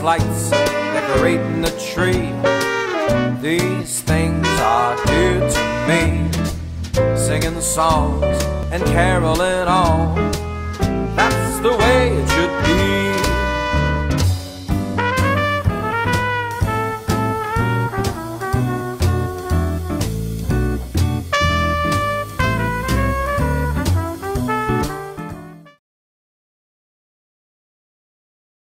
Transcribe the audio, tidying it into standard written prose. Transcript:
lights decorating the tree. These things are dear to me. Singing songs and caroling on, that's the way it should be.